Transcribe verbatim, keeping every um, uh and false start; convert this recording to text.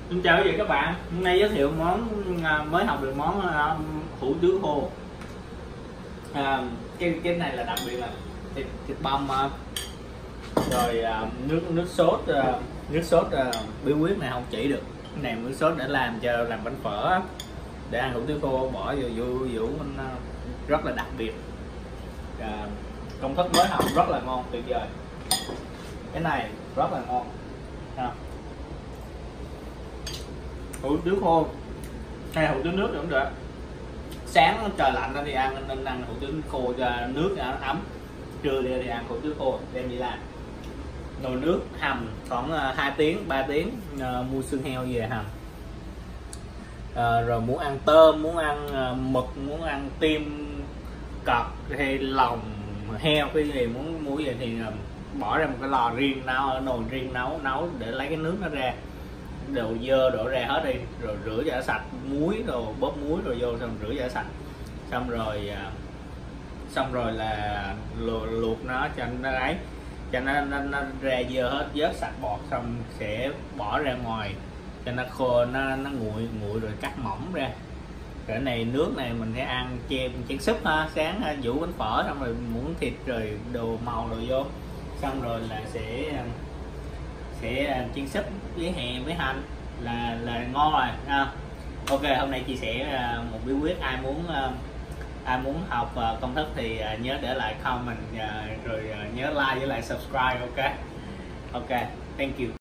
Xin chào quý vị các bạn, hôm nay giới thiệu món mới học được món hủ tiếu khô. À, cái cái này là đặc biệt là thịt thịt băm rồi nước nước sốt nước sốt bí quyết này không chỉ được. Cái này nước sốt để làm cho làm bánh phở, để ăn hủ tiếu khô bỏ vô vô vũ rất là đặc biệt. À, công thức mới học rất là ngon, tuyệt vời. Cái này rất là ngon. À, hủ tiếu khô hay hủ tiếu nước cũng được. Sáng trời lạnh thì ăn nên ăn hủ tiếu khô cho nước cho nó ấm, trưa thì ăn hủ tiếu khô đem đi làm. Nồi nước hầm khoảng hai tiếng ba tiếng, uh, mua xương heo về hầm. Uh, rồi muốn ăn tôm, muốn ăn uh, mực, muốn ăn tim cọp hay lòng heo, cái gì muốn mua gì thì uh, bỏ ra một cái lò riêng, nấu ở nồi riêng nấu nấu để lấy cái nước nó ra, đồ dơ đổ ra hết đi, rồi rửa cho sạch, muối rồi bóp muối rồi vô, xong rửa cho sạch, xong rồi xong rồi là luộc, luộc nó cho nó ấy, cho nó, nó, nó ra dơ hết, vớt sạch bọt, xong sẽ bỏ ra ngoài cho nó khô, nó nó nguội nguội rồi cắt mỏng ra. Cái này nước này mình sẽ ăn chèm chén súp ha, sáng ha, vũ bánh phở, xong rồi muỗng thịt rồi đồ màu rồi vô, xong rồi là sẽ sẽ chiên súp với hẹ với hành là là ngon rồi ha. Ok, hôm nay chia sẻ một bí quyết, ai muốn ai muốn học công thức thì nhớ để lại comment, rồi nhớ like với lại subscribe. Ok ok, thank you.